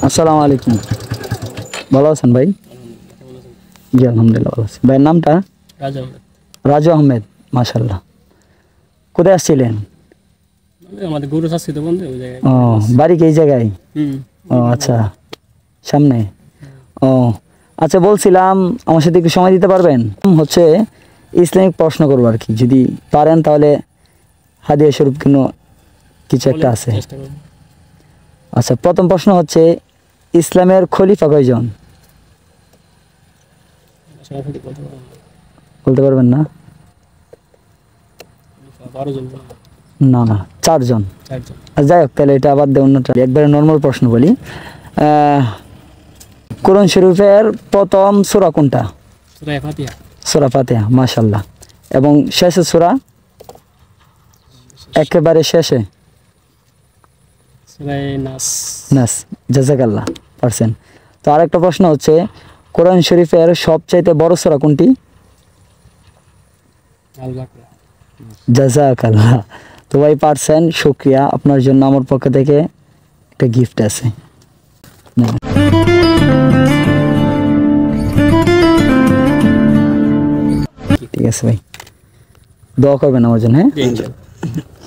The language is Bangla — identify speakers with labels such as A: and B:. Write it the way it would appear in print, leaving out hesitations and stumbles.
A: আসসালামু আলাইকুম। ভালো আছেন ভাই? জি আলহামদুলিল্লাহ ভালো আছি। ভাইয়ের নামটা?
B: রাজু আহমেদ।
A: রাজু আহমেদ, মাশাআল্লাহ। কোথায় আসছিলেন?
B: আমাদের গরু চাষি তো বন্ধু ওই জায়গায়।
A: ও, বাড়ি কি এই জায়গায়? ও আচ্ছা, সামনে। ও আচ্ছা, বলছিলাম আমার সাথে একটু সময় দিতে পারবেন? হচ্ছে ইসলামিক প্রশ্ন করবো আর কি, যদি পারেন তাহলে হাদিয়া স্বরূপ কিছু একটা আছে।
B: চেষ্টা করব।
A: আচ্ছা, প্রথম প্রশ্ন হচ্ছে ইসলামের খলিফা কয়জন?
B: সভাপতি বলতে পারবো না।
A: বলতে পারবেন না?
B: 12 জন।
A: না না, 4 জন।
B: 4 জন।
A: যাই হোক, তাহলে এটা আবার অন্যটা একবারে নর্মাল প্রশ্ন বলি। কোরআন শরীফের প্রথম সূরা কোনটা?
B: সূরা ফাতিহা।
A: সূরা ফাতিহা, মাশাআল্লাহ। এবং শেষের সূরা? একেবারে শেষে
B: সূরা নাস।
A: নাস। জাযাকাল্লাহ, পারছেন। তো আরেকটা প্রশ্ন হচ্ছে কোরআন শরীফের সবচাইতে বড় সূরা কোনটি?
B: আল বাকরা।
A: জাযাকাল্লাহ। তো ভাই পারছেন, শুকরিয়া। আপনার জন্য আমার পক্ষ থেকে একটা গিফট আছে। ঠিক আছে ভাই, দোয়া করবেন আমার জন্য, হ্যাঁ?
B: জি ইনশাআল্লাহ।